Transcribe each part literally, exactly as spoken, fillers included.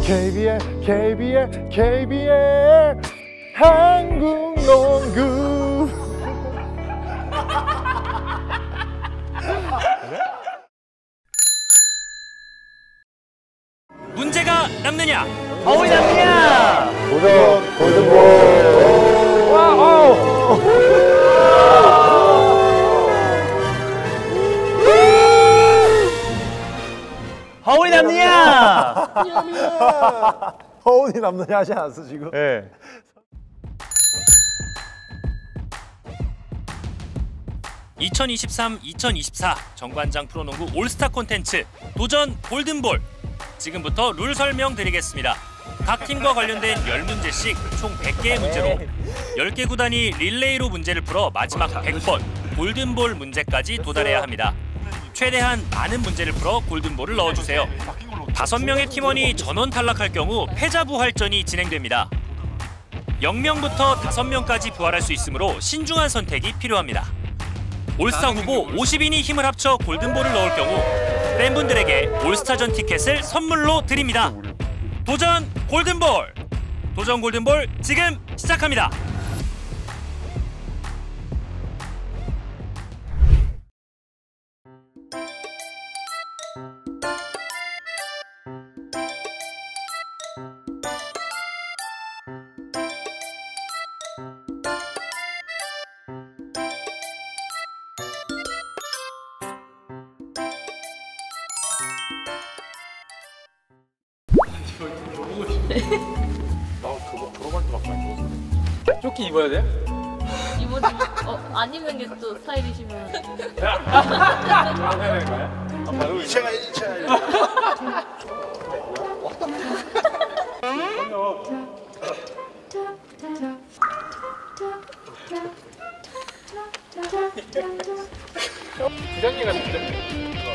케이비엘 케이비엘 케이비엘 한국 농구. 문제가 남느냐? 거울이 남느냐? 도전 골든볼. 와우. 거울이 남느냐? 허운이 남느냐 하지 않았어 지금? 네. 이천이십삼 이천이십사 정관장 프로농구 올스타 콘텐츠 도전 골든볼. 지금부터 룰 설명드리겠습니다. 각 팀과 관련된 열 문제씩 총 백 개의 문제로 열 개 구단이 릴레이로 문제를 풀어 마지막 백 번 골든볼 문제까지 도달해야 합니다. 최대한 많은 문제를 풀어 골든볼을 넣어주세요. 다섯 명의 팀원이 전원 탈락할 경우 패자 부활전이 진행됩니다. 영 명부터 다섯 명까지 부활할 수 있으므로 신중한 선택이 필요합니다. 올스타 후보 오십 인이 힘을 합쳐 골든볼을 넣을 경우 팬분들에게 올스타전 티켓을 선물로 드립니다. 도전 골든볼! 도전 골든볼 지금 시작합니다. 나 그거 들어갈 때밖에 안 좋았어. 조끼 입어야 돼? 입어도 어, 안 입는 게 또 스타일이시면. 안 해야 되는 거야? 아, 바로 이체가 이체. 부장님 같은데.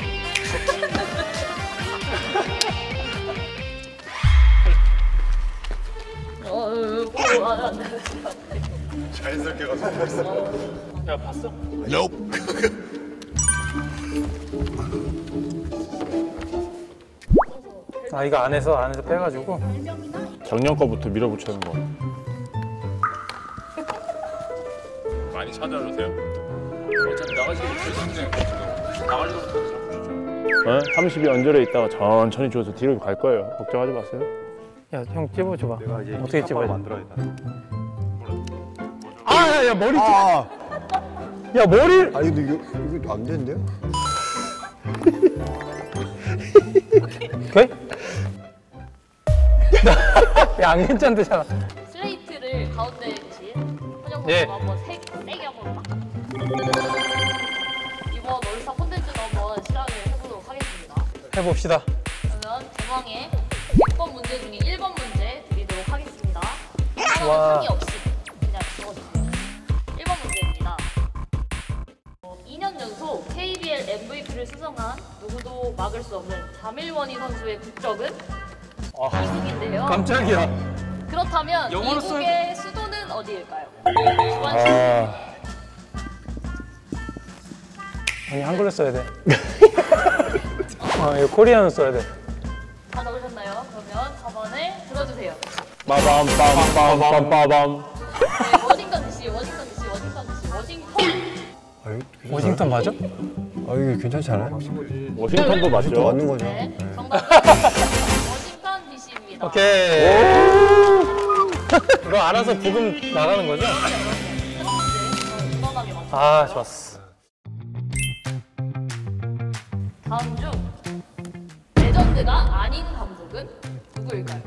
어, 어, 어, 아, 자연스럽게 가서 있어. 야 봤어? Nope. 아 이거 안에서 안에서 빼가지고 작년 거부터 밀어붙이는 거. 많이 찾아주세요. 어차피 나가시기 전에 나가려고 어? 삼십이 언저리에 있다가 천천히 줘서 뒤로 갈 거예요. 걱정하지 마세요. 야 형 찝어줘봐. 내가 이제 어떻게 찝어야 돼? 만들어야겠다. 아야 야, 머리 아, 야 머리 아니 근데 이거 이거 안 되는데요? 그래? 야안 괜찮대잖아. 슬레이트를 가운데 대신 현영 예. 선수가 한번 세, 세게 한번 막. 이번 올스타 콘텐츠도 한번 시작을 해보도록 하겠습니다. 해봅시다. 그러면 대망의 백 번 문제 중에 일 번 문제 드리도록 하겠습니다. 와. 상의 없이 그냥 적어주세요. 일 번 문제입니다. 어, 이 년 연속 케이비엘 엠브이피를 수상한 누구도 막을 수 없는 자밀원희 선수의 국적은 아, 미국인데요. 깜짝이야. 그렇다면 영어로 미국의 수도는 어디일까요? 아. 아니 한글로 써야 돼. 아 이거 코리안어 써야 돼. 다 적으셨나요? 그러면 사 번을 들어주세요. 빠밤 빠밤 빠밤 빠밤. 네, 워싱턴 디씨, 워싱턴 디씨, 워싱턴 디씨, 워싱턴. 워싱턴 맞아? 아 이게 괜찮지 않아요? 워싱턴도 맞죠? 맞는 거죠. 네, 정답은 워싱턴 디씨입니다. 오케이. 이거 알아서 부금 나가는 거죠? 세 번째, 무난하게 맞춰. 아 좋았어. 다음 중 레전드가 아닌 감독은 누구일까요?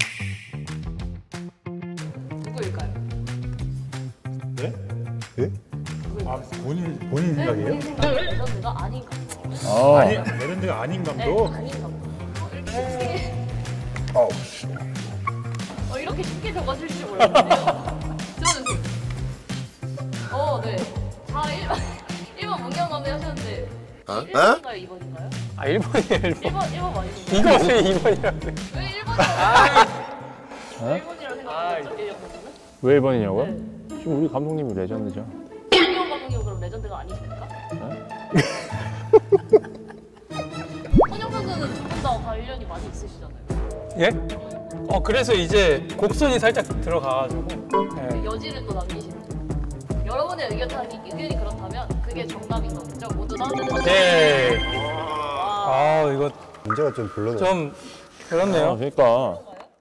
누구일까요? 네? 네? 아 본인 본인 생각이에요? 레전드가 아닌 감독. 아, 아니 레전드가 아닌 네, 감독. 아닌 감독. 어, 이렇게 쉽게, 어. 어, 이렇게 쉽게 적어줄 줄 몰랐는데요. 들어주세요. 어, 네. 다 일 번, 일 번 문경 감독 하셨는데 어? 일 번인가요? 이 번인가요? 아 일 번이야 일 번. 일 번, 일 번 맞으신가요? 이거 왜 이 번이라고 그래? 왜 일 번이라고 일 번이라고 생각하셨죠? 일 번은? 왜 일 번이냐고요? 네. 지금 우리 감독님이 레전드죠. 문경 감독님 그럼 레전드가 아니십니까? 헌영 선수는 두 분 다 관련이 많이 있으시잖아요. 예? 어 그래서 이제 곡선이 살짝 들어가가지고. 네. 여지를 또 남기시는 거예요. 여러분의 의견이, 의견이 그렇다면 그게 정답인 거겠죠? 모두 다. 네. 아 이거 문제가 좀 별로네. 좀 아, 그렇네요. 그러니까.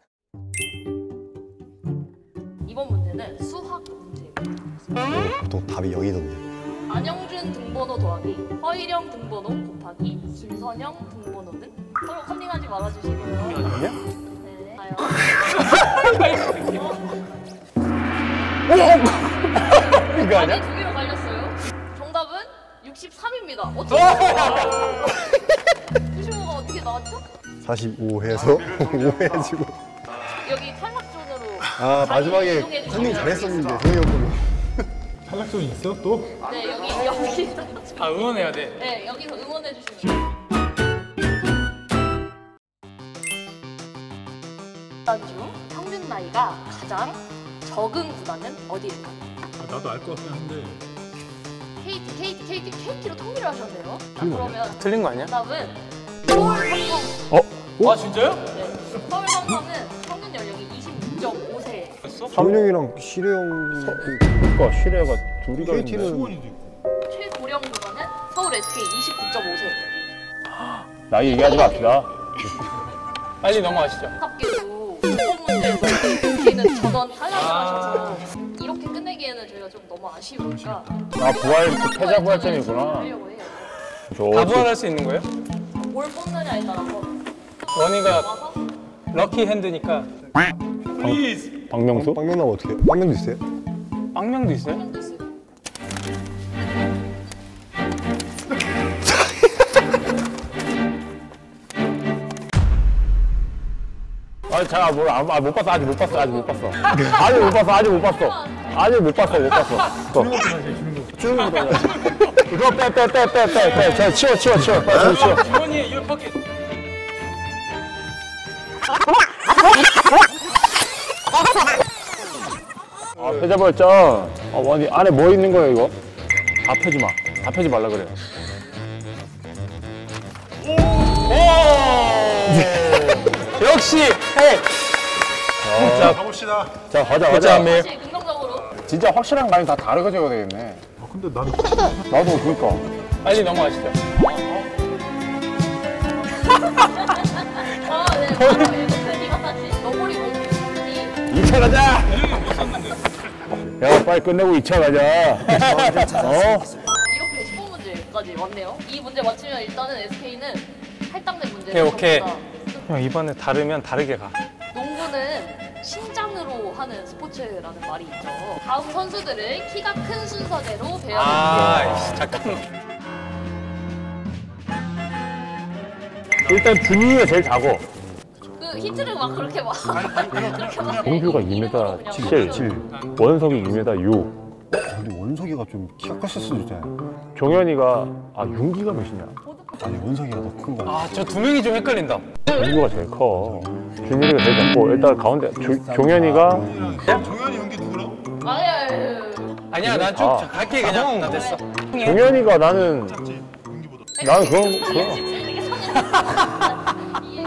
이번 문제는 수학 문제입니다. 보통 답이 여기던데. 안영준 등번호 더하기 허일영 등번호 곱하기 김선영 등번호는 서로 컨닝하지 말아주시고요. 아니야? 네. 가요. 이거 아니 아니야? 두 개로 갈렸어요. 정답은 육십삼입니다. 어떻게? 구십오가 어떻게 나왔죠? 사십오 해서 오 해지고. 여기 탈락존으로. 아 자리 마지막에 이동해 주시면 컨닝 잘했었는데 되겠습니다. 성이 형님. 탈락존이 있어 또? 네 여기 여기. 아 응원해야 돼. 네 여기서 응원해 주시면. 구단 중 평균 나이가 가장 적은 구단은 어디일까요? 아, 나도 알 것 같긴 한데 케이티, 케이티, 케이티, 케이티로 통일을 하셨네요. 자, 그러면 틀린 거 아니야? 정답은 서울 삼성. 아 진짜요? 네. 서울 삼성은 평균 연령이 이십육 점 오 세. 성훈 형이랑 시래 형. 그러니까 시래가 둘이가 있네. 케이티는 수원이도 있고 최고령 구단은 서울 에스케이 이십구 점 오 세. 나이 얘기하지 맙시다. 빨리 넘어가시죠. 안타깝게도 이번 문제에서 에스케이는 전원 탈락을 하셔서 이렇게 끝내기에는 저희가 좀 너무 아쉬우니까 아 부활 그 패자 부활점이구나. 하려고 해요. 다 부활할 수 있는 거예요? 뭘 뽑느냐에 따라서 원희가 와서 럭키 핸드니까 박명수? 빵명 나면 어떻게? 빵명도 있어요? 빵명도 있어요? 한명도 있어요. 아, 자, 뭘, 아, 못 봤어, 아직 못 봤어, 아직 못 봤어. 아직 못 봤어, 아직 못 봤어. 아직 못 봤어, 못 봤어. 주는 거 달라. 이거 빼, 빼, 빼, 빼, 빼, 빼. 자, 치워, 치워, 치워. 빨리 치워. 주원이 이거 포켓. 아, 패자 부활점. 아, 원이 안에 뭐 있는 거야, 이거? 다 패지 마. 다 패지 말라 그래. 역시 해. 자, 가봅시다. 자, 가자, 진짜 가자. 매. 다시 긍정적으로. 진짜 확실한 감이 다 다르게 져야 되겠네. 아 근데 나는 나도 그러니까. 빨리 넘어가시죠. 아, 네. 바로 이렇게 이거 다시 너구리 먹기. 이 차 가자! 야, 빨리 끝내고 이 차 가자. 어? 이렇게 십오 문제까지 왔네요. 이 문제 맞추면 일단은 에스케이는 할당된 문제. 오케이 오케이. 형 이번에 다르면 다르게 가. 농구는 신장으로 하는 스포츠라는 말이 있죠. 다음 선수들을 키가 큰 순서대로 배워볼게요. 아 이씨, 잠깐만. 일단 준이가 제일 작어. 그 힌트를 막 그렇게 막 그렇게 막 공규가 이 이름으로 미터 그냥 칠, 외워줘요. 원석이 이 미터 육. 근데 원석이가 좀 키가 컸었어 진짜. 종현이가 아 윤기가 몇이냐? 아니 원석이가 더 큰 거. 아 저 두 명이 좀 헷갈린다. 윤기가 제일 커. 준이가 제일 작고 일단 가운데 조, 종현이가 종현이 연기 누구라고? 아니 아니 아니. 아니야 난 좀 아. 갈게 그냥. 나 됐어. 종현이가 나는 연기보다 나는 그런 그런 이게 이해.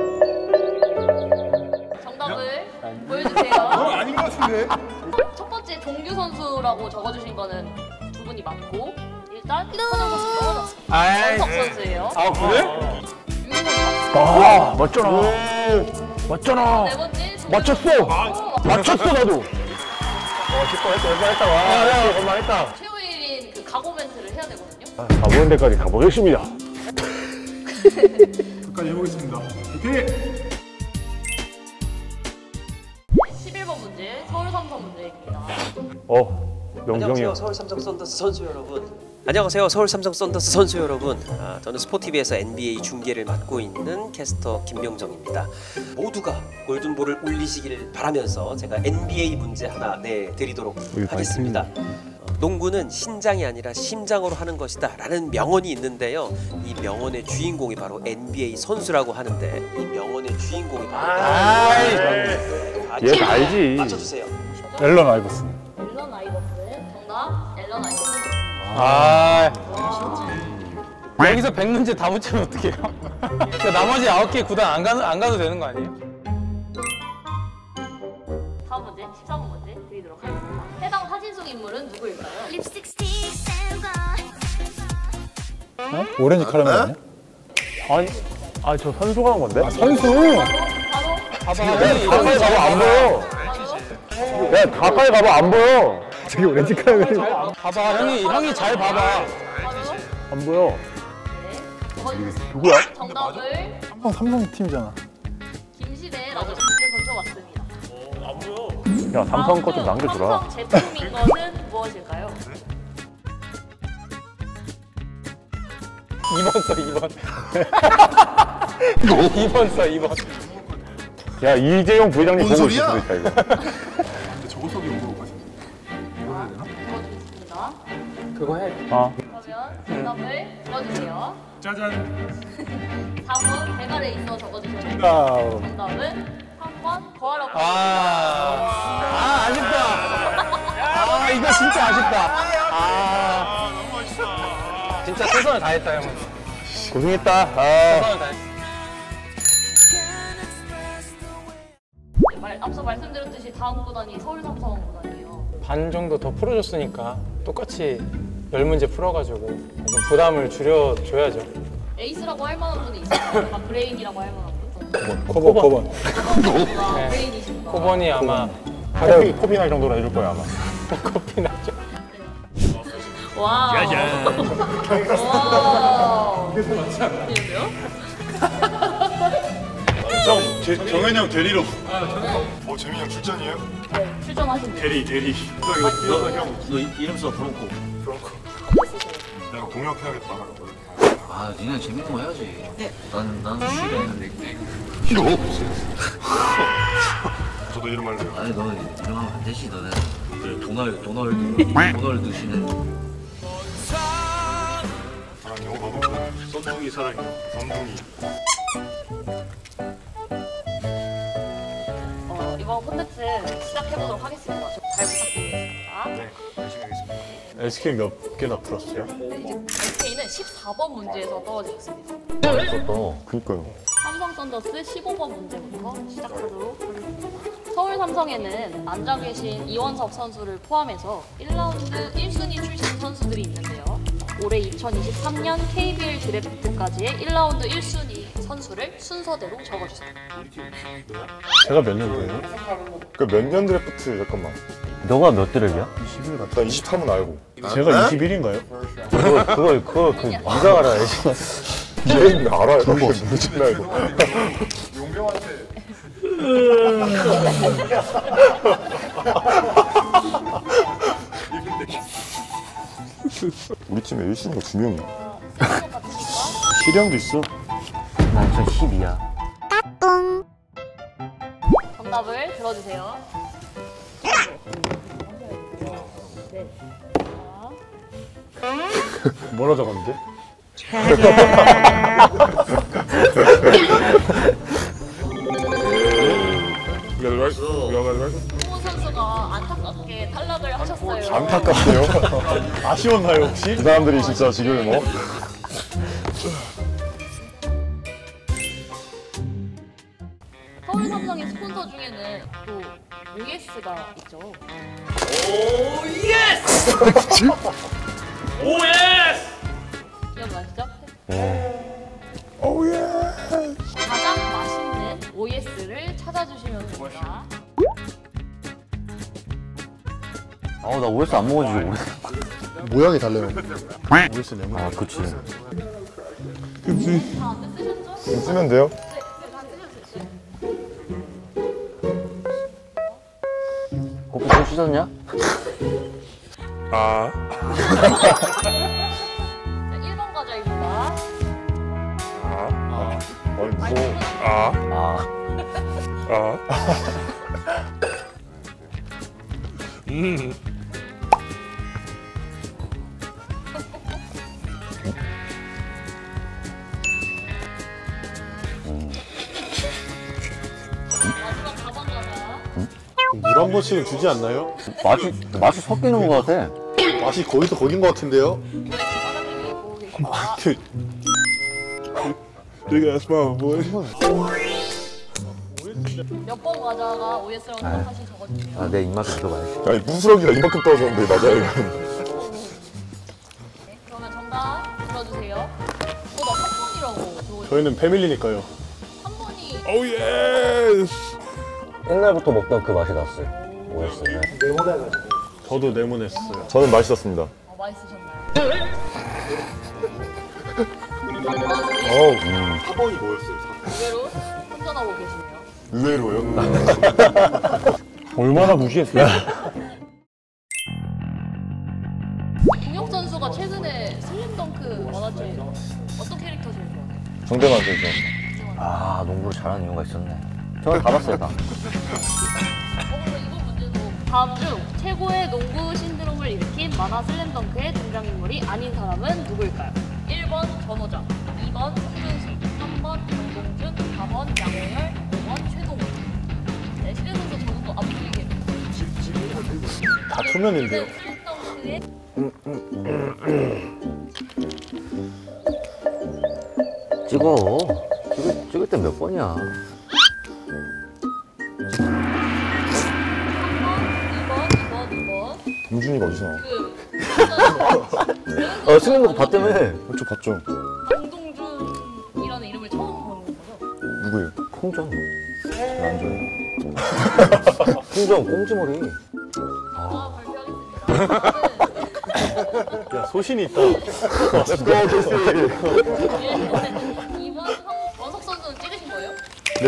정답을 보여주세요. 아닌 것 같은데? 첫 번째 종규 선수라고 적어주신 거는 두 분이 맞고 일단 선영 선수 떨어졌습니다. 아이. 원석 선수예요. 아 그래? 윤 선수. 아 맞잖아. 맞잖아. 네 번째 종규 맞췄어. 선수. 오, 맞췄어 나도. 어 싶어 했다 얼마 했다 와. 얼마 했다. 최후일인 그 각오 멘트를 해야 되거든요. 가보는 데까지 가보겠습니다. 끝까지 해보겠습니다. 오케이. 십일 번 문제 서울 삼성 문제입니다. 어 명정이 안녕하세요 형. 서울 삼성 썬더스 선수 여러분. 안녕하세요 서울 삼성 썬더스 선수 여러분. 아, 저는 스포티비에서 엔비에이 중계를 맡고 있는 캐스터 김명정입니다. 모두가 골든볼을 올리시기를 바라면서 제가 엔비에이 문제 하나 내드리도록 하겠습니다. 어, 농구는 신장이 아니라 심장으로 하는 것이다 라는 명언이 있는데요. 이 명언의 주인공이 바로 엔비에이 선수라고 하는데 이 명언의 주인공이 바로 아이. 아, 얘 알지. 맞춰주세요. 앨런 아이버슨. 앨런 아이버슨 정답 앨런 아이버슨. 아. 여기서 백 문제 다 묻히면 어떡해요? 그 나머지 아홉 개 구단 안 가도 안 가도 되는 거 아니에요? 어? 오렌지 카라멜 아니야? 아니, 아 저 선수가 한 건데? 선수! 가까이 가봐 안 보여. 야 가까이 가봐 안 보여. 저기 오렌지 카라멜. 봐봐, 형이 형이 잘 봐봐. 안 보여. 누구야? 정답을 삼성 삼성 팀이잖아. 김시대라고 김시대 선수 왔습니다. 야 삼성 거 좀 남겨주라. 삼성 제품인 것은 무엇일까요? 이 번 써, 이 번. 이 번 써, 이 번. 야 이재용 부회장님 뭔 보고 있을 소리야? 수도 있다 이거. 근데 저거 속이 온 거 같은데. 적어주겠습니다. 그거 해. 아 그러면 정답을 들어주세요. 짜잔. 사 번 대가리에 있어 적어주셔야 됩니다. 아, 정답은 삼 번 거하라고. 아, 아, 아쉽다. 아, 이거 진짜 아쉽다. 아, 아, 너무 맛있다. 진짜 최선을 다했다, 형은. 고생했다. 아. 최선을 다했다. 말, 앞서 말씀드렸듯이 다음 구단이 서울 삼성 구단이에요. 반 정도 더 풀어줬으니까 똑같이 열 문제 풀어가지고 좀 부담을 줄여줘야죠. 에이스라고 할 만한 분이 있어요. 약간 브레인이라고 할 만한 분. 커버, 커버. 아, 브레인이신가? 코번이 아마 코비 코비날 정도로 해줄 거야 아마. 커피 나죠. 와. 짜잔. 와. 이게 더 낫지 않나요? 정, 제, 정현이 형 대리로. 아, 정현이. 어, 재민이 형 출전이에요? 네, 출전하신대요. 대리, 대리. 너 이거 이거 형. 너 이- 이름 써 브롱코. 브롱코. 내가 동역 해야겠다. 아 니네 재밌는 거 해야지. 네. 나는 나는 쉬래. 싫어. 저도 이름 할래요. 아니 너 이름하면 안 되지 너네. 그래 도널 도널드 도널드 씨는 사랑해요. 너도 썬둥이 사랑해요. 썬둥이. 어, 이번 콘텐츠 시작해보도록 하겠습니다. 잘 부탁드리겠습니다. 네, 열심히 하겠습니다. 에스케이 몇 개나 풀었어요? 네, 이제 에스케이는 십사 번 문제에서 떨어지겠습니다. 그니까요. 삼성 썬더스 십오 번 문제부터 시작하도록 하겠습니다. 서울 삼성에는 앉아 계신 이원석 선수를 포함해서 일 라운드 일 순위 출신 선수들이 있는데요. 올해 이천이십삼 년 케이비엘 드래프트까지의 일 라운드 일 순위 선수를 순서대로 적어주세요. 제가 몇 년도예요? 그 몇 년 드래프트 잠깐만. 너가 몇 드래프트야? 이십일 같다. 나 이십삼은 알고. 제가 이십일인가요? 그거, 그거, 그거, 그, 네가 알아야지. 얘는 알아요. 그런 거 없는 알고. 용병한테. 우리 팀에 일 순위가 두 명이야. 시령도 있어. 난 저 십이야. 정답을 들어주세요. 네. 뭐라 적었는데? 홍호 선수가 안타깝게 탈락을 하셨어요. 안타깝네요. 아쉬웠나요 혹시? 그 사람들이 진짜 지금 뭐? 서울 삼성의 스폰서 중에는 또 오에스가 있죠. 오 예스. 오 예스. 기억나시죠? 오예. 가장 맛있는 오에스를 찾아주시면 됩니다. 아, 나 오에스 안 먹어주지, 오래. 모양이 달라요. 오에스 레몬. 아, 그치. 다안 쓰셨죠? 쓰면 돼요? 네, 다 쓰셨어요. 커피 손 씻었냐? 아. 자, 일 번 과자입니다. 아. 아니 많이 무서워. 아. 아. 아. 음. 마지막 사 번 과자. 물 한 번씩은 주지 않나요? 맛이, 맛이 섞이는 것 같아. 맛이 거기서 거긴 것 같은데요? 오에스 사장님이 보고 계십니다. Big ass mouth, boy. 몇 번 과자가 오에스라고 생각하시 적어주세요. 아, 내 입맛을 들어봐야지. 아니 부스러기가 이만큼 떨어졌는데 맞아요 이건. 네, 그러면 정답 들어주세요. 저희는 패밀리니까요. 한 번이 오 예스. 옛날부터 먹던 그 맛이 났어요. 뭐였어요? 저도 네모냈어요. 저는 맛있었습니다. 어, 맛있으셨나요? 어우. 사 번이 뭐였어요? 의외로 혼전하고 계시네요. 의외로요? 얼마나 무시했어요? 공혁 선수가 최근에 슬램덩크 만화책 어떤 캐릭터 제일 좋아해요? 정대만 선수. 아, 농구를 잘하는 이유가 있었네. 저는 다 봤어요, 다. 어, 그럼 이번 문제도 다음 중 최고의 농구 신드롬을 일으킨 만화 슬램덩크의 등장인물이 아닌 사람은 누구일까요? 일 번 전호정, 이 번 송준수, 삼 번 강동준, 사 번 양호열, 오 번 최동호. 네, 실내 선수 저도 또 안 보이게. 다 초면인데요. 슬램덩크의 찍어. 찍을, 찍을 때 몇 번이야? 삼 번, 이 번, 이 번, 이 번. 동준이가 어디서 나와? 그 어, 슬램덩크 봤다며. 저 봤죠. 강동준이라는 이름을 처음 보는 거죠? 누구예요? 콩전. 안 좋아해요. 콩전, 꽁지머리. 아, 발표하겠습니다. 야, 소신이 있다. Let's go, 도시. 이 번 원석 선수는 찍으신 거예요? 네.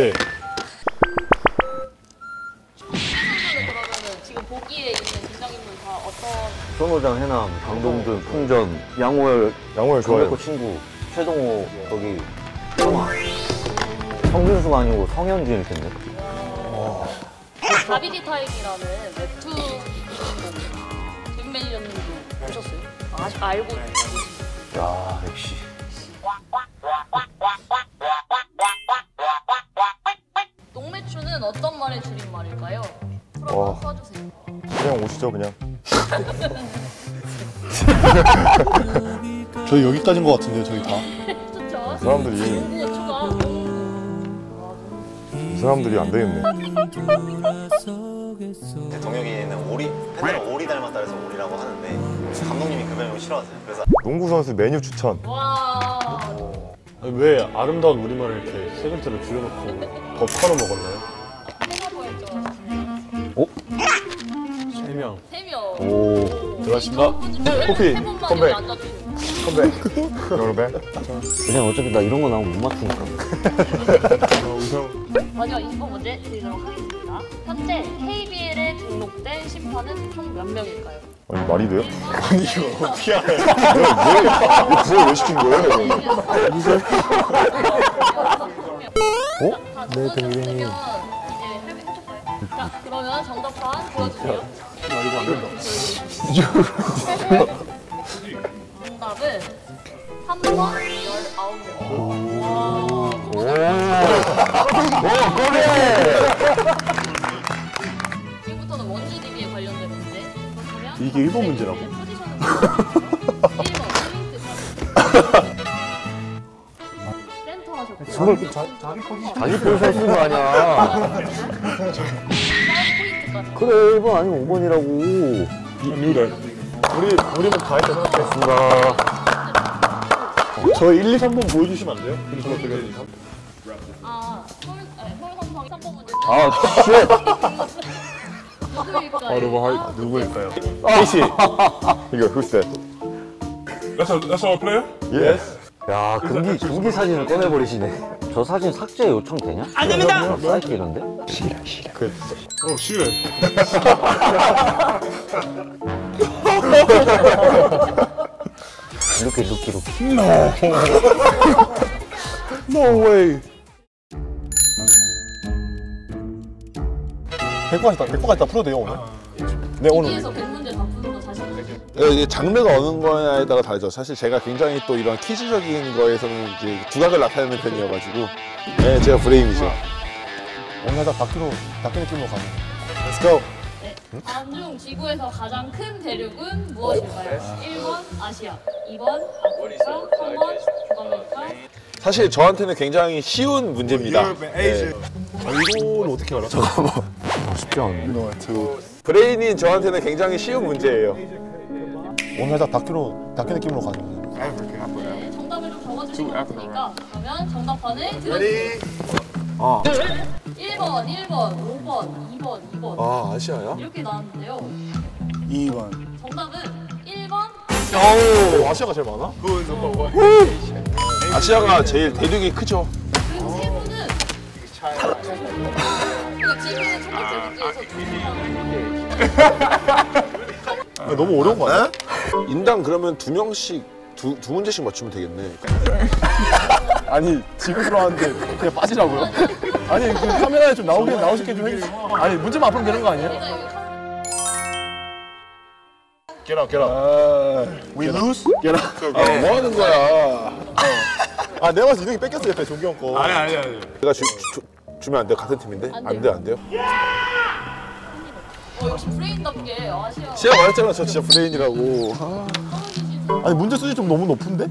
선수는 그러면은 지금 보기에 있는 등장인물 다 어떤 손호장, 해남, 강동준, 풍전, 양호열, 양호열 좋아요. 강백호 친구, 최동호, 거기 성아. 성준수가 아니고 성현준일 텐데. 다비디 타임이라는 웹툰 재민 매니저님도 보셨어요? 아, 알고 계시나요? 야, 역시. 농매추는 어떤 말의 줄임말일까요? 풀어 와. 써주세요. 그냥 오시죠, 그냥. 저희 여기까지인 것 같은데요, 저희 다. 좋죠? 사람들이 농구 추가. 이 사람들이 안 되겠네. 동혁이는 오리, 팬들은 오리 닮았다 해서 오리라고 하는데 감독님이 그 별명을 싫어하세요. 그래서 농구 선수 메뉴 추천. 와. 아니, 왜 아름다운 우리말을 이렇게 세 글자를 줄여놓고 법화로 먹었나요? 어? 세 명. 세 명. 오. 들어가신다. 커피, 컴백. 컴백. 여러분. 그냥 어차피 나 이런 거 나오면 못 맞추니까. 마지막 이십 번 문제 드리도록 하겠습니다. 현재 케이비엘에 등록된 심판은 총 몇 명일까요? 아니, 말이 돼요? 아니, 이거 어떻게 알아요? 왜, 왜, 그걸 왜 시킨 거예요? 어? 네, 동일이. 이제 해볼까요? 자, 그러면 정답판 보여주세요. 아, 이거 안 된다. 정답은 삼 번 열아홉 명. 오. 오, 그래! 지금부터는 원주디비에 관련된 문제. 그렇다면 이게 일 번 문제라고? 포지션은 일 번 포인트 센터 하셨고요. 자기 포지션 쓰는 거 아니야. 포인트까지. 그래, 일 번 아니면 오 번이라고. 누구래? 우리, 우리는 다 했다 생각했습니다. 저 일, 이, 삼 번 보여주시면 안 돼요? 그리고 저 일, 이, 삼. 아, 서울, 아니, 서울 삼성이 삼 번 문제는 아, 쉣! 누구일까요? 누구일까요? 케이씨. 이거 who's that? That's, our, that's our player? Yes. 야, 금기, 금기 사진을 꺼내버리시네. 저 사진 삭제 요청되냐? 안 됩니다! 사이트 이런데? 그, 어, 싫어. 이렇게, 이렇게, 이렇게. No. No way. 백과까지 다, 백과까지 다 풀어도 돼요, 오늘? 네, 오늘. 여기에서 백 문제 다 푸는 거 자신 있어요? 이게 장르가 어느 거냐에 따라 다르죠. 사실 제가 굉장히 또 이런 퀴즈적인 거에서는 이제 두각을 나타내는 편이어가지고, 네, 제가 브레인이죠. 오늘 살짝 다큐로, 다큐 느낌으로 가는. Let's go. 네. 다음 중 지구에서 가장 큰 대륙은 무엇일까요? 일 번 아시아, 이 번 아프리카, 삼 번 북아메리카. 사실 저한테는 굉장히 쉬운 문제입니다. 네. 아, 이거는 어떻게 알아? 저거 뭐. 쉽지 않은데. 브레인인 저한테는 굉장히 쉬운 문제예요. 오늘 살짝 다큐로, 다큐 느낌으로 가는. 네, 정답을 좀 좀 적어주신 것 같으니까 그러면 정답판을 Ready? 들어주세요. 아, 일 번, 일 번, 오 번, 이 번, 이 번 아 아시아야? 이렇게 나왔는데요. 이 번. 정답은 일 번. 오, 아시아가 제일 많아? 아시아가 제일 대륙이 크죠. 그리고 세 분은 이거 지금 첫 번째 문제에서 두 분. 너무 어려운 거 아니야? 인당 그러면 두 명씩 두, 두 문제씩 맞추면 되겠네. 아니 지금 들어왔는데 그냥 빠지라고요? 아니 그 카메라에 좀 나오게 나오시게 좀 해주세요. 아니 문제만 앞으면 되는 거 아니에요? Get up, get up. We lose? 아, 뭐 하는 거야? 아 내가 봤을 때 이동이 뺏겼어 옆에 종기 형 거. 아니, 아니, 아니. 내가 주, 주, 주면 안 돼? 같은 팀인데? 안 안 돼, 안 돼요? 어, 역시 브레인답게 아시아. 제가 말했잖아, 저 진짜 브레인이라고. 아. 아니 문제 수준이 좀 너무 높은데?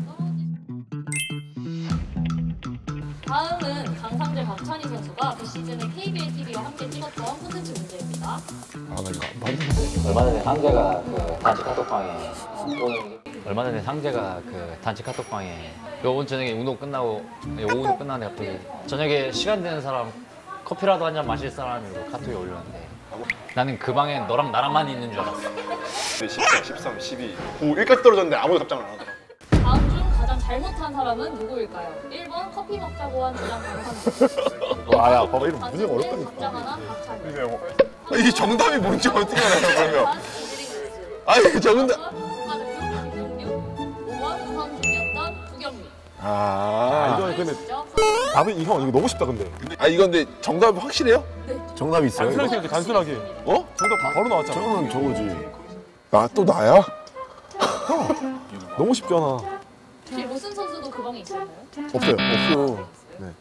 다음은 강상재 박찬희 선수가 그 시즌에 케이비엘 티비와 함께 찍었던 콘텐츠 문제입니다. 아, 나 이거 안 봤는데. 얼마 전에 상재가 그 단체 카톡방에 얼마 전에 상재가 그 단체 카톡방에 요번 저녁에 운동 끝나고 오후 끝나는데 갑자기 저녁에 시간 되는 사람 커피라도 한 잔 마실 사람이고 카톡에 올렸는데 나는 그 방에 너랑 나랑만 있는 줄 알았어. 십사, 십삼, 십이. 오, 일까지 떨어졌는데 아무도 답장을 안 하더라고. 다음 중 가장 잘못한 사람은 누구일까요? 일 번 커피 먹자고 한 주장 강상재. 아야 봐봐 이거 문제가 어렵다니까. 답장 하나 박찬희. 이게 정답이 뭔지 어떻게 알아요, 그러면? 아니, 저 근데. 국가대표 김동규, 오 번 선중이었던 구경민. 아. 이거 근데 답은 이 형 이거 너무 쉽다 근데. 아, 이건 근데 정답 확실해요? 정답이 있어요? 단순하게 생각해 단순하게. 어? 정답 바로 나왔잖아. 저거는 저거지. 나 또 나야? 형 너무 쉽잖아. 혹시 로슨 선수도 그 방에 있었나요? 없어요. 없어요. 네.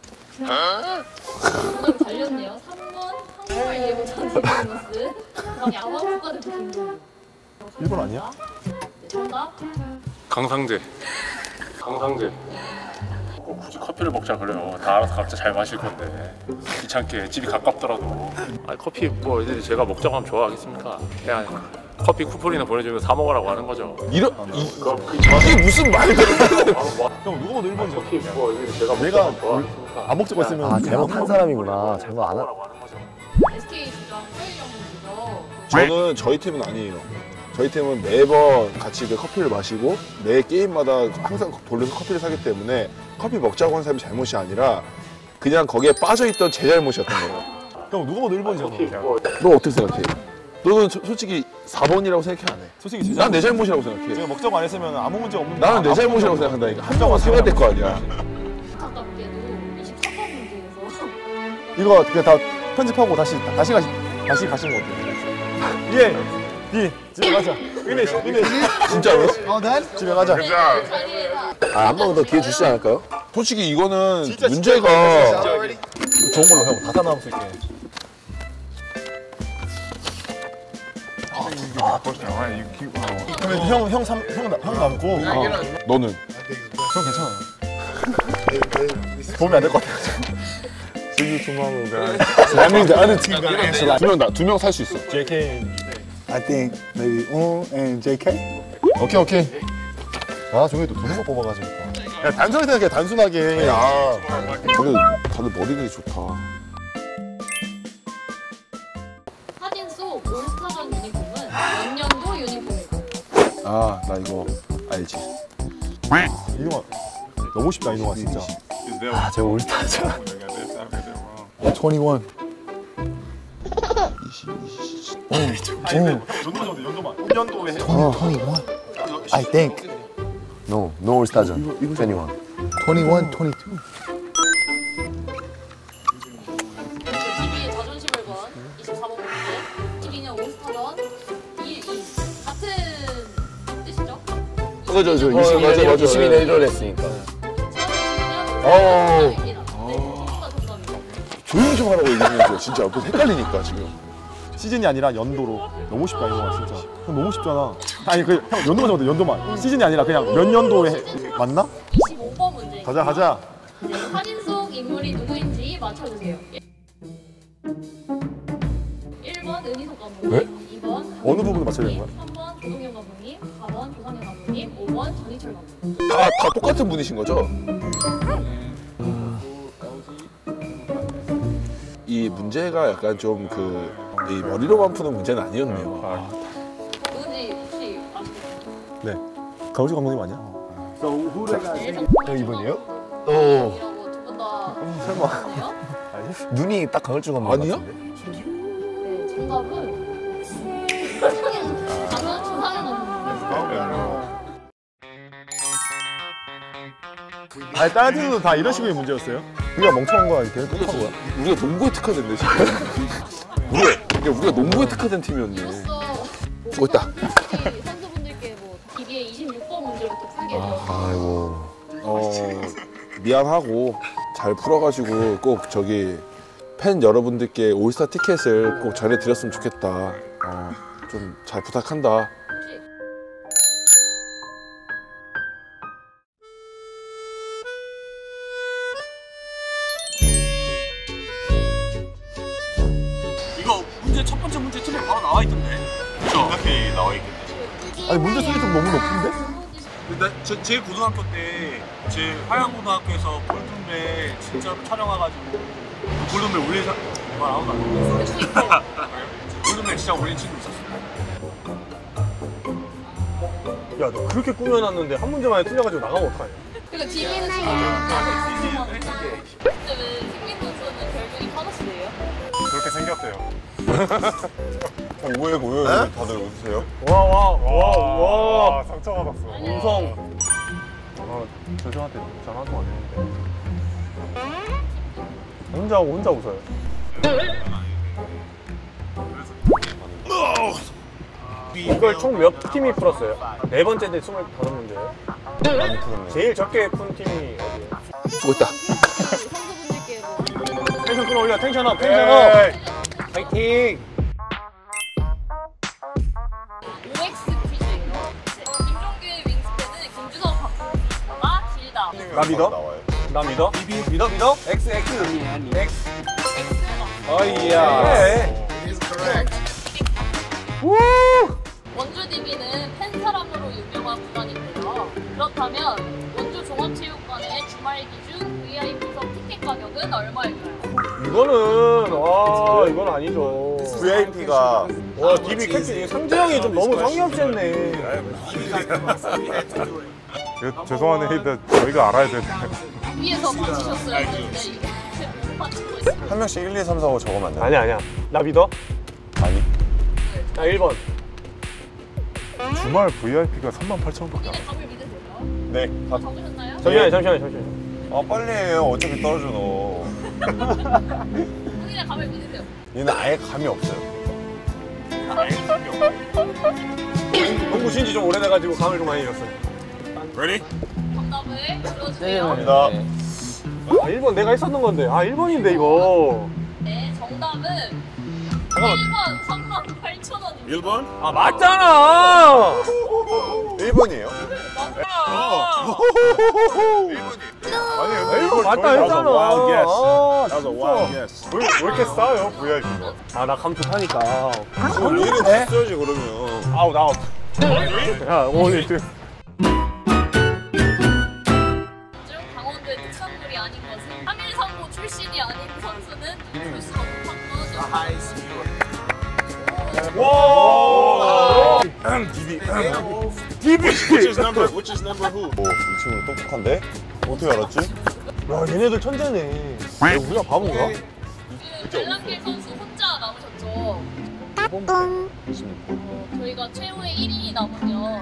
오늘 달렸네요. 삼 번 한국을 이해 못한 디그노스. 그다음 야구 국가대표 김동규. 일 번 아니야? 네, 정답. 강상재. 강상재. 뭐 굳이 커피를 먹자 그래요. 다 알아서 각자 잘 마실 건데 귀찮게 집이 가깝더라도. 아니 커피 뭐 이제 제가 먹자고 하면 좋아하겠습니까? 그냥 커피 쿠폰이나 보내주면 사 먹으라고 하는 거죠. 이런 이, 이게 무슨 말이야? 형 누가 봐도 일 번이죠. 커피 뭐 이제 제가 내가 먹자고 좋아하겠습니까? 안 먹자고 했으면 아 잘못한 사람이구나. 잘못 안 하. 에스케이 주장 서일영 선수죠. 저는 저희 팀은 아니에요. 저희 팀은 매번 같이 그 커피를 마시고 매 게임마다 항상 돌려서 커피를 사기 때문에 커피 먹자고 한 사람이 잘못이 아니라 그냥 거기에 빠져있던 제 잘못이었던 거예요. 형 누가 봐도 일 번이잖아. 너 어떻게 생각해? 너는 소, 솔직히 사 번이라고 생각해 안 해? 솔직히 제 난 내 잘못이라고 생각해. 제가 먹자고 안 했으면 아무 문제 없는데. 나는 내 잘못이라고 생각한다니까. 한 명은 세워야 될 거 아니야. 안타깝게도 이십삼 번 문제에서 이거 그냥 다 편집하고 다시 다시 가시 다시 가신 거 같아요. 예, 이 집에 가자. 피니시, 피니시. 진짜로? 집에 가자. 자리에다 아, 한 번 더 기회 주시지 않을까요? 솔직히 이거는 진짜 문제가 좋은 걸로 형 다 살아남을 수 있게. 그러면 형형 삼 형 형 남고. 어. 너는? 전 괜찮아요. 도움이 안 될 것 같아요. 슬기 투망우가 대한민국 아는 팀가 두명 살 수 있어. 제이케이. I think maybe Un and J K. 오케이 오케이. 아 저기 또 도는 거 뽑아가지고. 야 단순하게 생각해 단순하게. 아. 다들 다들 머리들이 좋다. 사진 속 올스타전 유니폼은 몇 년도 유니폼일까요? 아, 나 이거 알지. 이동아 너무 쉽다 이동아 진짜. 아, 저 올스타죠. 이십일. 연도만 연도만. 연도에 해. 어, 이십일. I think No, no 올스타전. 이십일. 이십일, 이십이. 티비의 자존심을 건 이십사 번 문제. 일 이 년 올스타전 일, 이 같은 뜻이죠? 그거죠, 저 맞아, 맞아. 이십이 년 일월 했으니까. 어우. 조용 좀 하라고 얘기해줘. 진짜 옆에서 헷갈리니까 지금. 시즌이 아니라 연도로. 너무 쉽다 이동아 진짜. 형 너무 쉽잖아. 아니 그 형 연도만 적어도 연도만. 시즌이 아니라 그냥 몇 년도에 해. 맞나? 이십오 번 문제. 가자 가자. 네, 사진 속 인물이 누구인지 맞춰주세요. 일 번 은희석 감독님, 이 번 어느 부분을 맞춰야 되는 거야? 삼 번 조동현 감독님, 사 번 조상현 감독님, 선생님, 오 번 전희철 감독. 다, 다 똑같은 분이신 거죠? 이 문제가 약간 좀 그 이 머리로만 푸는 문제는 아니었네요. 아. 누군지 혹시 아시겠어요? 네. 가우지 감독님 아니야? 저 이분이에요? 어. 이라고 두 분 다 설마. 아세요? 눈이 딱 가을주 감독 아니야? 같은데? 네, 정답은 저는 주상현 감독입니다. 아니 다른 팀도 다 이런 식의 문제였어요? 우리가 멍청한 거야 걔는 똑똑한 거야? 우리가 농구에 특화됐네 지금. 우리가, 그러니까 우리가 농구에 특화된 팀이었네. 수고했다. 혹시 선수분들께 뭐 디비의 이십육 번 문제부터 풀게 해주셨어요. 아이고. 어 미안하고 잘 풀어가지고 꼭 저기 팬 여러분들께 올스타 티켓을 꼭 전해드렸으면 좋겠다. 어, 좀 잘 부탁한다. 혹시 이거 문제 첫 번째 문제 틀리면 바로 나와 있던데. 그렇죠? 이렇게 나와 있겠네. 아니 문제 수준이 좀 너무 높은데? 나, 제, 제 고등학교 때 제 하양고등학교에서 골든벨 진짜로 촬영해가지고 골든벨 올린 사람 말 아무도 안 했어. 골든벨 진짜 올린 친구 있었어. 야 너 그렇게 꾸며놨는데 한 문제만에 틀려가지고 나가면 어떡하냐? 그리고 디비는 지금 근데 왜 승민 선수는 별명이 파너스예요? 그렇게 생겼대요. 오해 오해 다들 웃으세요? 와 와 와 와 상처받았어. 음성. 아 조정한테 전화 한통 안 했는데. 혼자 혼자 웃어요. 이걸 총 몇 팀이 풀었어요? 네 번째 때 스물다섯 문제예요. 제일 적게 푼 팀이 어디예요? 수고했다. 선수분들께 뭐 텐션 끌어올려 텐션업 텐션업 파이팅. 오엑스 퀴즈예요. 김종규의 윙스팬은 김주성 감독보다 길다. 나 믿어? 나 믿어? 믿어 믿어? X X X 어이야. 네. 원주 디비는 팬사랑으로 유명한 구단인데요. 그렇다면 원주 종합체육관의 주말 기준 브이아이피석 티켓 가격은 얼마일까요? 이거는 와 이건 아니죠. 브이아이피가 와 디비 캡틴 상재형이 좀 너무 성의 없이 했네. 죄송한데 일단 저희가 알아야 되는데. 위에서 맞추셨어야 되는데 이게 못 맞추고 있어요. 한 명씩 일, 이, 삼, 사, 오 적으면 안 돼? 아니야 아니야. 나 믿어? 아니. 나 일 번. 주말 브이아이피가 삼만 팔천 원밖에 안 돼. 감을 믿으세요? 네. 다... 적으셨나요? 잠시만요 잠시만요 잠시만요. 아 빨리 해요. 어차피 떨어져 너. 본인의 감을 믿으세요. 얘는 아예 감이 없어요. 아예 감이 없어요. 농구 신지 좀 오래돼가지고 감을 좀 많이 잃었어요. Ready? 정답을 들어주세요. 감사합니다. 아 일 번 내가 했었는 건데. 아 일 번인데 이거. 네, 정답은 잠깐만. 일 번 삼만 팔천 원입니다. 일 번? 아 맞잖아. 일 번이에요? 맞잖아. 아니 일 번 맞다 했잖아. 아, 진짜. 왜, 왜 이렇게 싸요 브이아이피가? 아 나 감 좋다니까. 얘는 됐어야지 그러면. 아웃 아웃. 야 오늘 등. 중 강원도의 특산물이 아닌 것은 삼일상무 출신이 아닌 선수는 볼 수가 못한 거죠. 와! 디비. 디비. Which is number? Which is number who? 오, 이 친구 똑똑한데? 어떻게 알았지? 야 얘네들 천재네. 우리가 바본가? 지금 벨랑길 선수 혼자 남으셨죠? 어, 저희가 최후의 일 인이 남으면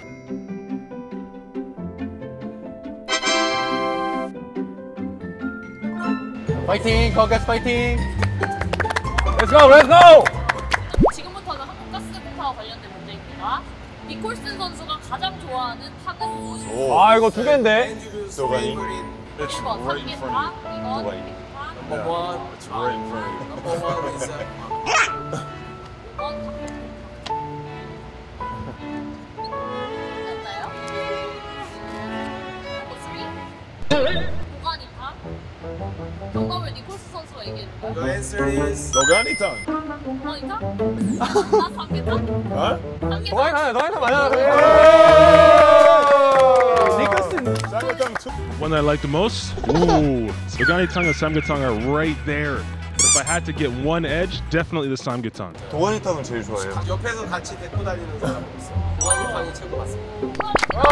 파이팅, 거기까지 파이팅. Let's go, let's go. 지금부터는 한국가스부터 관련된 문제입니다. 니콜슨 선수가 가장 좋아하는 타구 무엇일까요? 아 이거 두 개인데. 소가니. 일 번 삼계타, 이 번 백타, Number one. It's right in front of you. Number one is that. 오 번 됐나요? 넘버 삼 고가니타. 정답을 니콜스 선수가 얘기해볼까요? The answer is Doganitan. 고가니타? 나 삼계타? 어? 삼계타? 너희 하나, 너희 하나 맞아. one that I like the most? Ooh, Lagani-tung and Samgyetang are right there. But if I had to get one edge, definitely the Samgyetang. 도가니탕은 제일 좋아해요. 옆에서 같이 데리고 다니는 사람 있어. 도가니탕이 최고 맞습니다.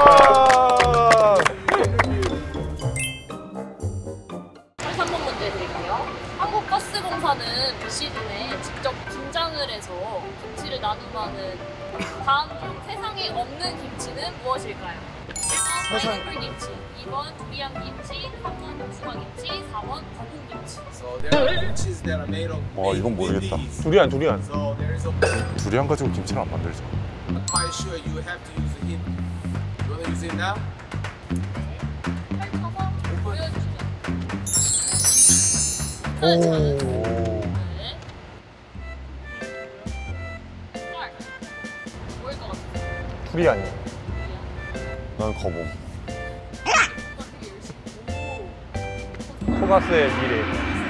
삼 번 문제 드릴게요. 한국가스공사는 비시즌에 직접 김장을 해서 김치를 나눔하는 다음 중 세상에 없는 김치는 무엇일까요? 일 번 파인애플 김치, 이 번 두리안 김치, 삼 번 복숭아 김치, 사 번 붉은 김치. 와 이건 모르겠다. 두리안 두리안. 두리안 가지고 김치를 안 만들죠. 오. 뭐일 것 같아요? 두리안이. 난 거봉. 포가스의 미래.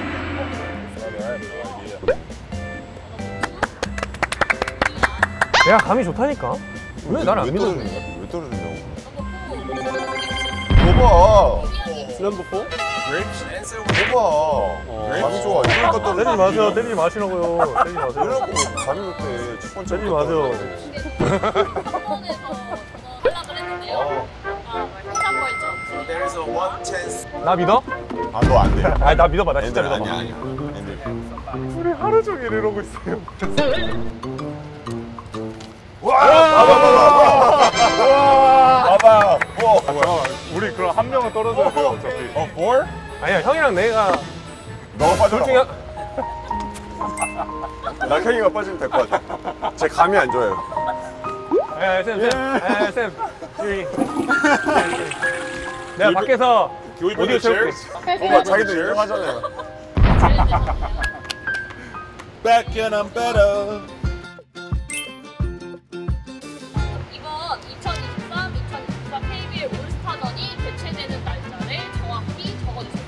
내가 감이 좋다니까. 왜 날 안 믿어주냐? 왜 떨어지냐고. 봐봐. 넘버 포? 봐봐. 감이 좋아. 이런 거 떨어지. 때리지 마세요. 때리지 마시라고요. 때리지 마세요. 이러고 감이 좋대. 첫 번째. 때리지 마세요. 연락을 했는데요. 아, 회사 나 믿어? 아 너 안 돼. 아니 나 믿어봐. 나 진짜 믿어봐. 아니야 아니야. 아니. 우리 하루 종일 이러고 있어요. 와! 봐봐 봐봐. 봐봐. 우리 그럼 한 명은 떨어져야 돼요 어차피. 어, 뭘? 아니야 형이랑 내가 너가 빠져. 둘 중에 낙향이가 빠지면 될 것 같아. 제 감이 안 좋아요. 에, 쌤, 쌤, 에, 쌤, 여기. 내가 밖에서 오디오 채울게. 봐봐, 자기도 인정하잖아요. Back and I'm better. 이번 이천이십삼 이천이십사 케이비엘 올스타전이 개최되는 날짜를 정확히 적어주세요.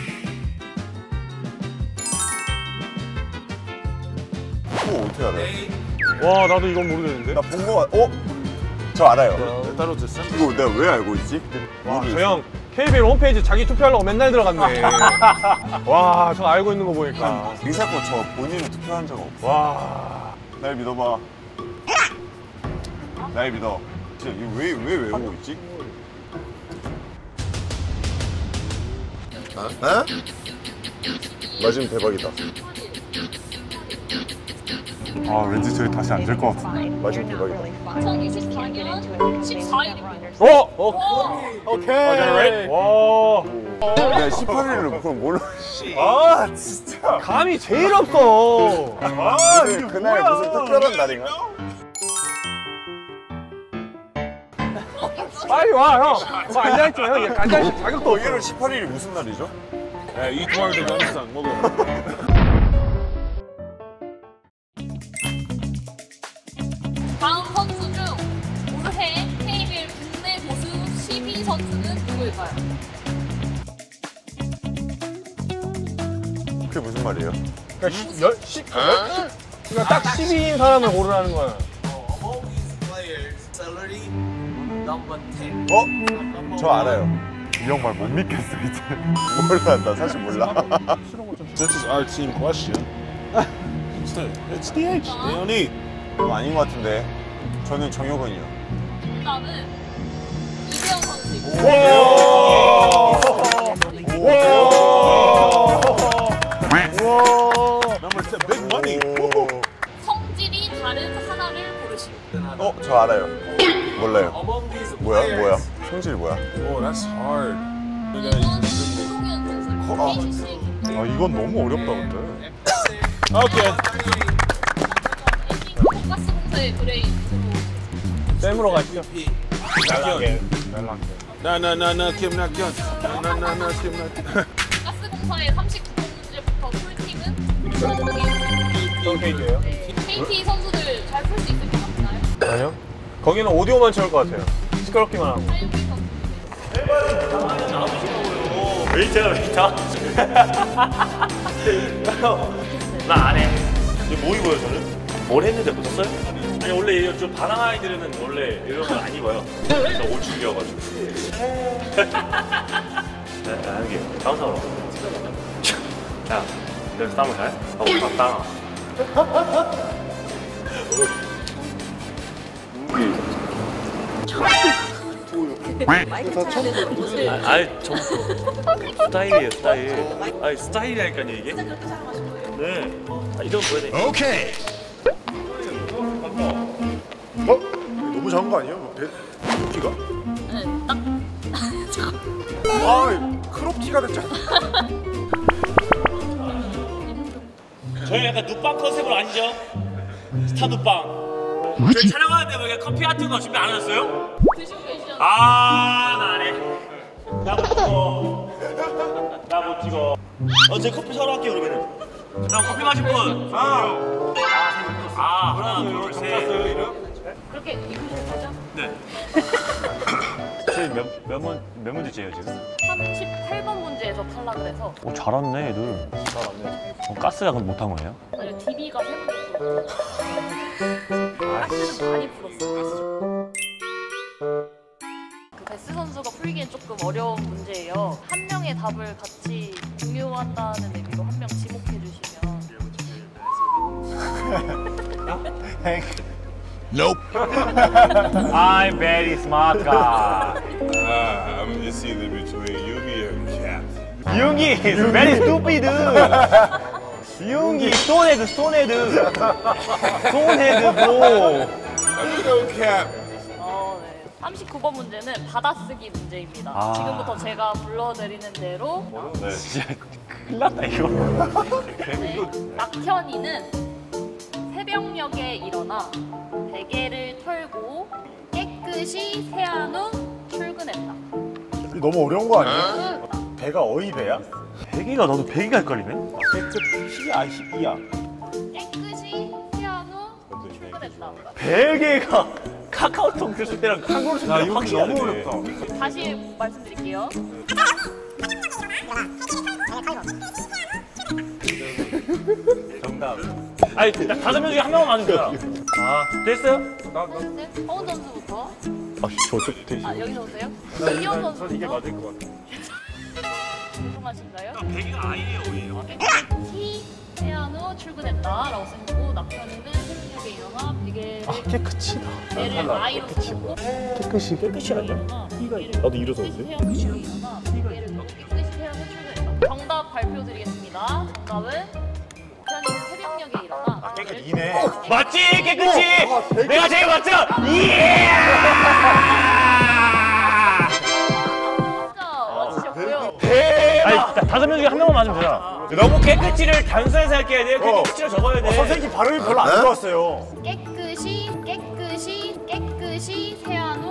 그거 어떻게 알아요? 와, 나도 이건 모르겠는데. 나 본 거 같... 어? 저 알아요. 따로 됐어? 이거 내가 왜 알고 있지? 와, 저 형 케이비엘 홈페이지 자기 투표하려고 맨날 들어갔네. 와, 저 알고 있는 거 보니까. 리사 거 저 본인은 투표한 적 없어. 와. 날 믿어봐. 날 믿어. 진짜 이거 왜, 왜 외우고 있지? 어? 어? 맞으면 대박이다. 아 왠지 저희 다시 안 될 것 같은데. 맞으면 대박이다. 이천이십사 년 십사 일입니다. 어? 어? 오케이. 와. 야 십팔 일을 그럼 몰라. 아, 진짜. 감이 제일 없어. 아, 이게 그날 뭐야? 무슨 특별한 날인가? 빨리 와, 형. 뭐 앉아있지 마, 형. 앉아있을 자격도 없어. 일월 십팔 일이 무슨 날이죠? 야, 이 동아리도 항상 먹어. 다음 선수 중 올해 케이비엘 국내 고수 십위 선수는 누구일까요? 그게 무슨 말이에요? 그러니까 십, 열, 십, 열, 그러니까 딱 십위인 사람을 고르라는 거야. 어? 저 알아요. 이 형 말 못 믿겠어 이제. 몰라, 나 사실 몰라. This is our team question. It's the, it's the age. They don't need. 그거 아닌 것 같은데. 저는 정효건이요. 정답은 이대영 선수이고 Number ten, big money. 성질이 다른 하나를 고르시오. 어, 저 알아요. 몰라요. 뭐야, 뭐야? 성질이 뭐야? Oh, that's hard. 이건 이동현 선수이고 케이씨씨의 아, 이건 너무 어렵다 근데. Okay. 가스공사의 브레인 쌤으로 가시죠. 낙연. No, no, no, no, Kim 낙연. No, no, no, no, Kim 낙연. 가스공사의 삼십구 번 문제부터 풀팀은 저 케이지예요? 케이티 선수들 잘 풀 수 있을 것 같나요? 아니요. 거기는 오디오만 채울 것 같아요. 시끄럽기만 하고. 웨이트가 웨이터? 나 안 해. 이게 뭐 입어요 저는? 뭘 했는데 못 썼어요? 아니 원래 이런 좀 바람 아이들은 원래 이런 거 안 입어요. 그래서 옷 죽여가지고. 야, 여기 장사로. 야, 내가 땀을 잘? 어, 맞다. 아니, 좀 스타일이에요, 스타일. 아니, 스타일이라니까요, 이게. 네. 아, 이런 거 보여야 돼. 오케이. 어? 너무 작은 거 아니에요? 뭐 배, 크롭티가? 네, 딱. 아, 크롭티가 됐잖아. 저희 약간 눕방 컨셉으로 아니죠? 스타 눕방. 저희 촬영하는데 뭐 이렇게 커피 같은 거 준비 안 하셨어요? 드시고 계시죠? 아, 나 안 해. 나 못 찍어. 나 못 찍어. 어, 제 커피 사러 갈게요, 그러면은. 나 커피 마실 분. 아, 아, 하나, 둘, 셋. 그렇게 입으실 거죠? 네. 몇, 몇, 문, 몇 문제째예요 지금? 삼십팔 번 문제에서 탈락을 해서. 오 잘했네 애들. 잘했네. 어, 가스가 그럼 못한 거예요? 아니요, 디비가 세 문제 풀었어요. 가스는 많이 풀었어요. 그 베스 선수가 풀기엔 조금 어려운 문제예요. 한 명의 답을 같이 공유한다는 의미로 한 명 지목해 주시면. Nope. I'm very smart guy. Uh, I'm it's either between Yugi or Cap. Yugi is very stupid. Yugi 스톤헤드 스톤헤드 스톤헤드 bro. I'm go Cap. 어, 네. 삼십구 번 문제는 받아쓰기 문제입니다. 아. 지금부터 제가 불러드리는 대로 네. 진짜 큰일 났다 이거. 네. 낙현이는 새벽녘에 일어나 베개를 털고 깨끗이 세안 후 출근했다. 너무 어려운 거 아니에요? 배가 어이 배야? 백이가 나도 백이가 헷갈리네. 깨끗이 아 십이야. 깨끗이 세안 후 출근했다. 베개가 카카오톡 했을 때랑 한국어 쓸 때랑 확실히 너무 다르네. 어렵다. 다시 말씀드릴게요. 정답. 아니 다섯 명 중에 한 명만 맞으면 되잖아. 아 됐어요? 네, 허운 선수부터. 아저 어떻게 되지? 아 여기서부터요? 이현 선수부터. 이게 맞을 것 같아. 궁금하신가요? 백이가 아이예요, 오예요. 깨끗이 세안 후 출근했다라고 쓰고 낙현이는 새벽녘에 일어나 베개를 아 깨끗이다. 배를 아이로 쓰고 깨끗이 깨끗이 아니야? 나도 일어섰는데. 깨끗이 일어나 베개를 또 깨끗이 세안 후 출근했다. 정답 발표드리겠습니다. 정답은 낙현이는 새벽녘에 일어나 아 베개를 깨끗이네. 맞지 깨끗이. 내가 제일 맞죠? 예! 진짜 맞히셨고요. 아니 다- 다섯 명 중에 한 명만 맞으면 되잖아. 너무 깨끗이를 단순히 생각해야 돼. 어. 깨끗이를 적어야 돼. 선생님 발음이 별로 안 좋았어요. 깨끗이 깨끗이 깨끗이 세안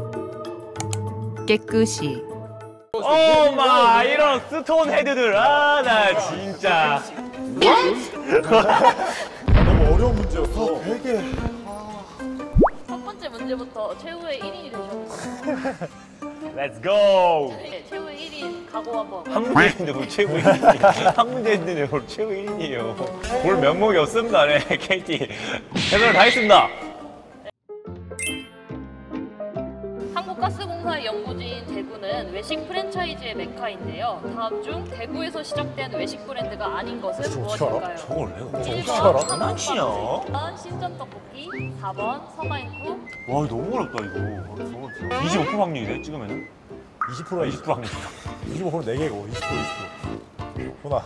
후 깨끗이 어마 이런 스톤 헤드들 아 나 진짜. 너무 어려운 문제였어. 되게. 첫 번째 문제부터 최후의 일 인이 되셨는데 Let's go. 네, 최후의 일 인 각오 한번. 한 문제 했는데 뭘 최고 일 인이야. 한 문제 했는데 뭘 최고 일 인이에요. 볼 면목이 없습니다. 네, 케이티. 최선을 다했습니다. 한국가스공사의 연구지인 대구는 외식 프랜차이즈의 메카인데요. 다음 중 대구에서 시작된 외식 브랜드가 아닌 것은 무엇일까요? 저걸 왜? 일 저걸 번 알아? 장난치냐? 이 번 신전떡볶이, 사 번 서마인쿠. 와 너무 어렵다 이거. 이십오 퍼센트 확률이네 찍으면은. 이십 퍼센트야 이십 퍼센트 확률. 이십오 퍼센트 네 개고 이십 퍼센트 이십 퍼센트. 호나.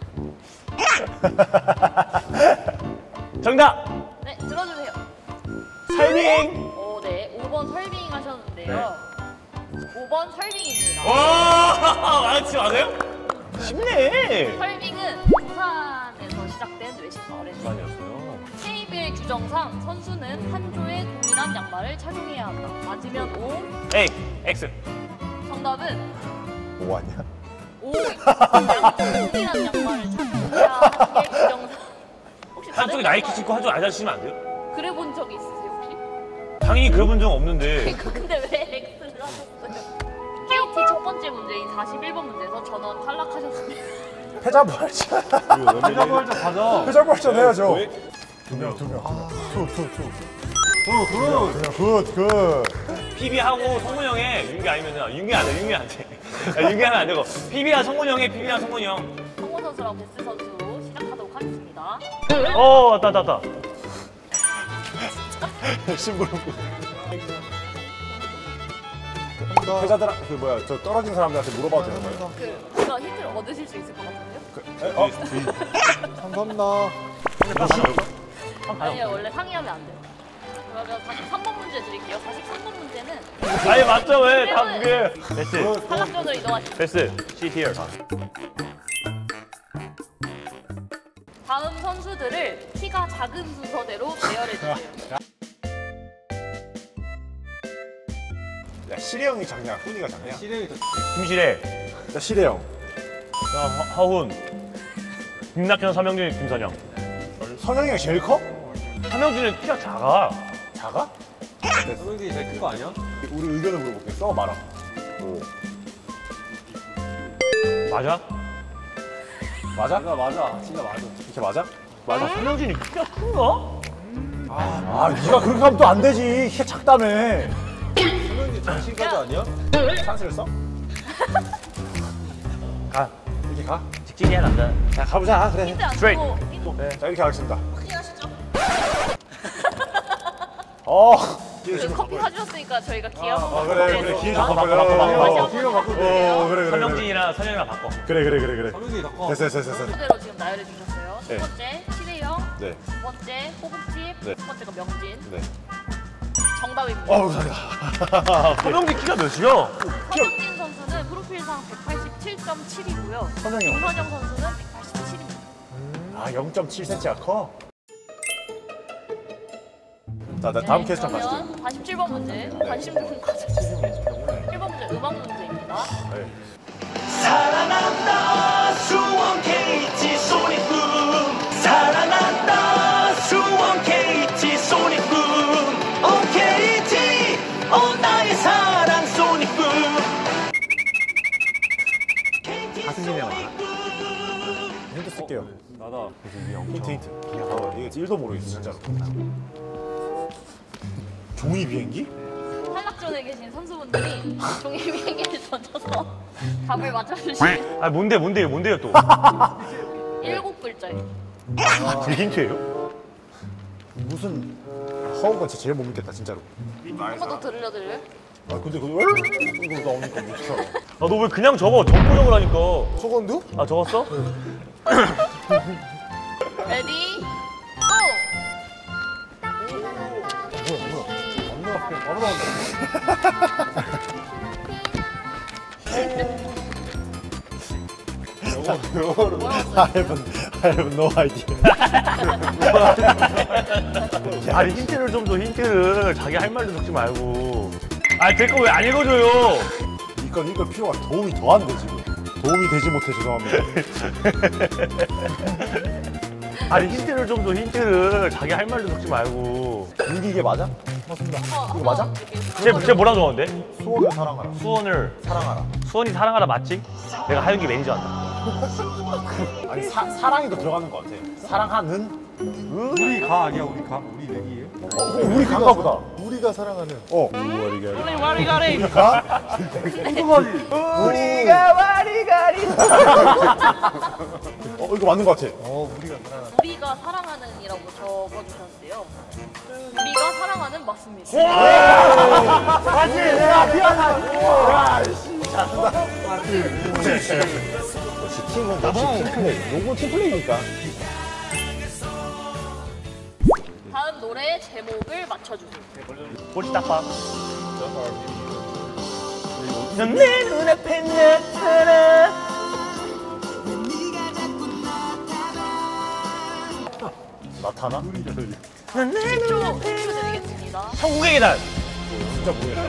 정답. 네, 들어주세요. 설빙. 오, 네, 오 번 설빙 하셨는데요. 오 번 설빙입니다. 와 맞지 맞아요? 쉽네. 설빙은 부산에서 시작된 외식 브랜드. 아니었어요. 케이비엘 규정상 선수는 한 조에 동일한 양말을 착용해야 한다. 맞으면 O, A X. 정답은 뭐 아니야? O. 양쪽 동일한 양말을 착용해야 하는 게 규정상. 혹시 다른 한쪽에 나이키 양말 신고 한쪽에 아디다스 신으면 안 돼요? 그래 본 적 있으세요 혹시? 당연히 그래 본 적 없는데. 근데 왜 X를 하셨어요? 케이티 첫 번째 문제인 사십일 번 문제에서 전원 탈락하셨습니다. 패자부활전. 패자부활전 가자. 패자부활전 해야죠. 두 명, 두 명. 투, 투, 투. 굿, 굿. 굿, 굿. 피비하고 성훈이 형의 윤기 아니면은 윤기 안 돼, 윤기 안 돼. 야, 윤기 하면 안 되고 피비랑 성훈이 형의 피비랑 성훈이 형. 성훈 선수랑 베스 선수 시작하도록 하겠습니다. 어, 왔다, 왔다, 왔다. 심부름꾼. 회사들 그 뭐야 저 떨어진 사람들한테 물어봐도 되는 거예요? 그 그런 힌트를 얻으실 수 있을 것 같은데요? 에, 어? 감사합니다. 아니요, 원래 상의하면 안 돼요. 그러면 사십삼 번 문제 드릴게요. 사십삼 번 문제는 아니 맞죠 왜 다 그게 베스 탈락전으로 이동하시죠. 베스 sit here. 다음 선수들을 키가 작은 순서대로 배열해 주세요. 야 시래 형이 작냐? 훈이가 작냐? 시래 형이 김시래. 야 시래 형. 야 하- 하훈. 김낙현, 서명진, 김선영. 선영이가 제일 커? 서명진은 키가 작아. 작아? 성형진이 제일 큰 거 아니야? 우리 의견을 물어볼게. 써 말아. 오. 맞아? 맞아? 진짜 맞아. 진짜 맞아. 이렇게 맞아? 맞아. 서명진이 키가 큰가? 아, 네가 그렇게 하면 또 안 되지. 키가 작다며. 성형진 장신까지 아니야? 찬스를 써? 가. 이렇게 가? 직진이야 남자. 자, 가보자. 그래. 힌트 안 스트레이트. 주고 힌트 네. 자, 이렇게 하겠습니다. 확인하시죠. 어. 그 커피 사주셨으니까 저희가 기회 어, 한번 그래, 그래. 기회 좀 바꿔, 바꿔. 바꿔, 바꿔, 바꿔. 다시 어, 한번 기회 바꿔. 어, 그래, 그래. 서명진이랑 선영이랑 바꿔. 그래, 그래, 그래, 그래. 성형진이 더 커. 됐어, 됐어, 됐어. 됐어. 순서대로 지금 나열해 주셨어요. 첫 네. 번째 시대형, 네. 두 번째 호국집, 네. 첫 번째가 명진. 네. 정답입니다. 어, 감사합니다. 서명진 키가 몇이야? 서명진 선수는 프로필상 백팔십칠 점 칠이고요. 선영이 형. 김선영 선수는 백팔십칠입니다. 아, 영 점 칠 센티미터가 커? 자, 나 다음 퀘스천 가시죠. 그러면 사십칠 번 문제 관심 좀 가져주세요. 일 번 문제 음악 문제입니다. 네. 사랑한다 수원 케이티 소닉붐 사랑한다 수원 케이티 소닉붐 오 케이티 오 나의 사랑 소닉붐 가슴이네 와. 힌트 쓸게요. 나다. 힌트 힌트. 어, 이거 일도 모르겠어 진짜로. 종이 비행기? 탈락존에 계신 선수분들이 종이 비행기를 던져서 답을 맞춰주시면 아 뭔데 뭔데요 뭔데요 또? 일곱 글자예요. 그게 힌트예요? 무슨 허운 건 진짜 제일 못 믿겠다 진짜로. 한 번 더 들려드려요? 아 근데 그거 왜 이거 나오니까 못 살아. 아 너 왜 그냥 적어? 적고 적으라니까. 적었는데요? 아 적었어? 레디 바로 나온다. 영어로 I have, I have no idea. 아니 힌트를 좀 더 힌트를 자기 할 말도 적지 말고. 아 제 거 왜 안 읽어줘요? 이건 이걸 필요가 도움이 더 안 돼 지금. 도움이 되지 못해 죄송합니다. 아니 힌트를 좀 더 힌트를 자기 할 말도 적지 말고. 윤기 이게 맞아? 맞습니다. 어, 이거 맞아? 쟤, 쟤 뭐라 적었는데? 수원을 사랑하라. 수원을 사랑하라. 수원이 사랑하라 맞지? 내가 하윤기 매니저 한다. 아니 사, 사랑이 더 들어가는 것 같아. 사랑하는 우리 가 아니야 우리 가? 우리 내기예요? 어, 우리 간가 보다. 우리가 사랑하는. 어. 우리가 우리 와리가리. 우리가 궁금하지? 우리가 와리가리. 어 이거 맞는 것 같아. 어 우리가 사랑하는. 우리가 사랑하는이라고 적어주셨는데요. 우리가 사랑하는 맞습니다. 맞지? 내가 미안하다. 야, 씨, 잘한다. 역시 팀은 역시 팀플레이. 요거 팀플레이니까. 다음 노래 제목을 맞춰주세요. 꽃이 딱 봐. 넌 내 눈앞에 나타나. 나타나? 십 초 드리겠습니다. 천국의 계단. 진짜 모르겠다.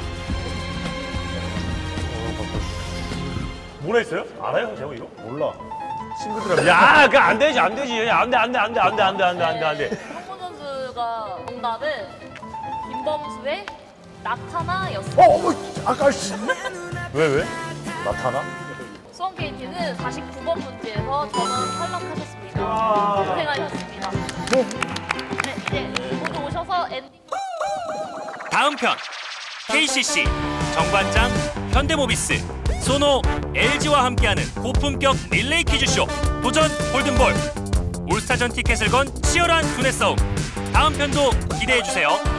뭐라 했어요? 알아요 제목 이거? 몰라. 친구들아. 야, 그거 안 되지 안 되지. 안 돼 안 돼 안 돼 안 돼 안 돼 안 돼 안 돼 안 돼. 성훈 선수가 정답은 김범수의 나타나였습니다. 어, 어머, 아까 씨. 왜 왜? 나타나? 수원 케이티는 사십구 번 문제에서 저는 탈락하셨습니다. 고생하셨습니다. 네, 이제 모두 오셔서 엔딩. 다음 편 케이씨씨, 정관장, 현대모비스, 소노, 엘지와 함께하는 고품격 릴레이 퀴즈쇼 도전 골든볼. 올스타전 티켓을 건 치열한 두뇌 싸움. 다음 편도 기대해주세요.